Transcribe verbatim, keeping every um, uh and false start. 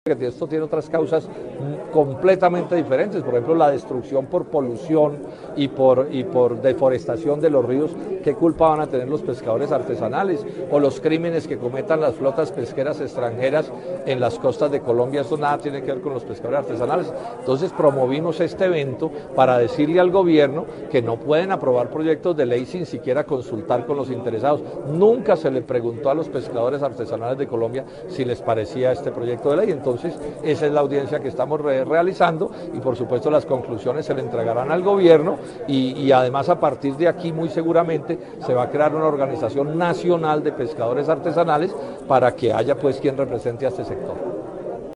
que esto tiene otras causas completamente diferentes, por ejemplo la destrucción por polución y por, y por deforestación de los ríos. ¿Qué culpa van a tener los pescadores artesanales? O los crímenes que cometan las flotas pesqueras extranjeras en las costas de Colombia. Eso nada tiene que ver con los pescadores artesanales. Entonces promovimos este evento para decirle al gobierno que no pueden aprobar proyectos de ley sin siquiera consultar con los interesados. Nunca se le preguntó a los pescadores artesanales de Colombia si les parecía este proyecto de ley. Entonces esa es la audiencia que estamos re realizando y por supuesto las conclusiones se le entregarán al gobierno y, y además a partir de aquí muy seguramente se va a crear una organización nacional de pescadores artesanales para que haya pues quien represente a este sector.